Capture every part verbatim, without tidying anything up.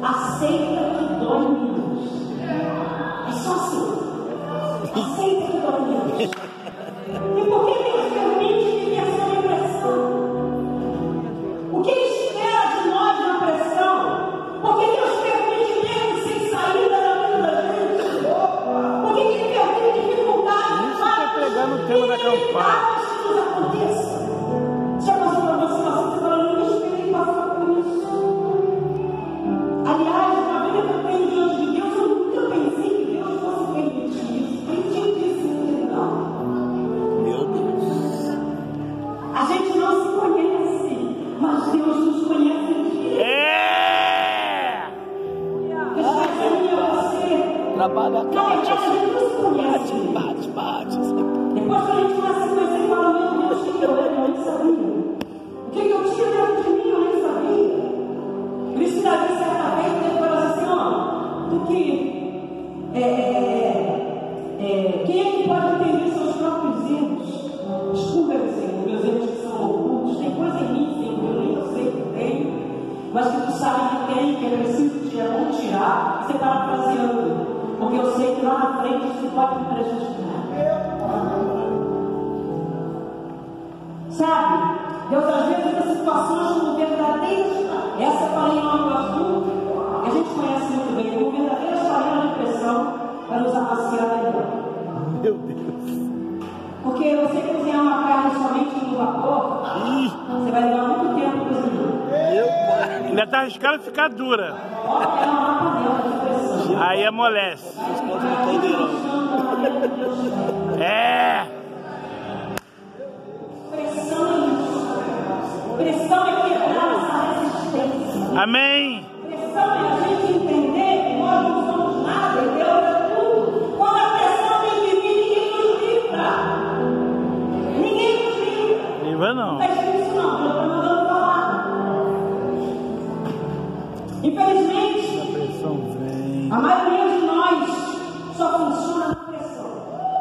aceita que dói menos. É só assim. Aceita que dói menos. E por que Deus permite que essa pressão? O que Ele espera de nós na pressão? Por que Deus permite mesmo sem saída na vida da gente? Por que Ele permite dificuldades? Isso que é pregar no tema da campanha. Que isso aconteça. Já passou por uma situação que você fala, eu não esperei passar por isso. Aliás, na vida que eu tenho diante de Deus, eu nunca pensei que Deus fosse permitir isso. Permitir isso, não. Meu Deus. A gente não se conhece, mas Deus nos conhece. É! Deus vai dizer a você. Trabalha a Na verdade, a gente não se conhece. bate, bate. Depois que a gente começa a se conhecer, fala, meu Deus, o que eu era, eu nem sabia. O que eu tinha dentro de mim, eu nem sabia. Por isso que Davi, certa vez, ele falou assim, ó, do que, é, é, é, quem é que pode entender seus próprios erros? Desculpa-me, Senhor, meus erros que são ocultos. Tem coisa em mim, Senhor, que eu nem eu sei que tem, mas que tu sabe que tem, que é preciso tirar, não tirar, e você está fraseando. Porque eu sei que lá na frente isso pode me prejudicar. Sabe? Deus às vezes nas situações como verdadeiras, essa falei em nome do azul, a gente conhece muito bem, como verdadeiras panelas de pressão para nos amaciar melhor. Meu Deus. Porque você cozinhar uma carne somente no vapor, Ih, você vai levar muito tempo cozinhando. meu pai. Ainda tá arriscado ficar dura. Olha, é uma panela de pressão. Aí amolece. Vocês não entenderam. É. Pressão é isso. Pressão é quebrar essa resistência. Amém. Pressão é a gente entender que nós não somos nada e Deus é tudo. Quando a pressão vem de mim, ninguém nos livra. Ninguém nos livra. Viva não. Não é isso não, eu estou mandando falar. Infelizmente, A pressão vem. a maioria de nós só funciona na pressão.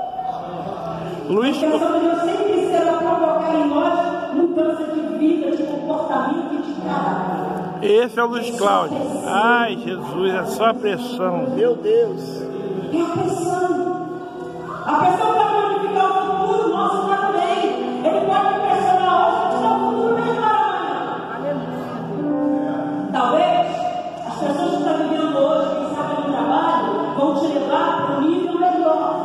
Luiz, A pressão de Deus sempre será provocar em nós mudança de vida, de comportamento e de caráter. esse é o Luiz Cláudio. Ai, Jesus, é só a pressão. Meu Deus. É a pressão. A pressão pode modificar o futuro nosso também. Ele pode me pressionar hoje para tirar o futuro melhor amanhã. Talvez as pessoas que estão vivendo hoje, quem sabe no trabalho, vão te levar para um nível melhor.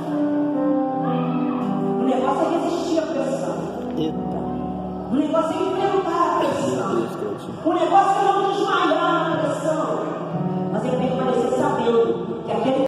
O negócio é resistir à pressão. Eita. O negócio é enfrentar a pressão. O negócio é não desmaiar na pressão. Mas ele tem que parecer sabendo que aquele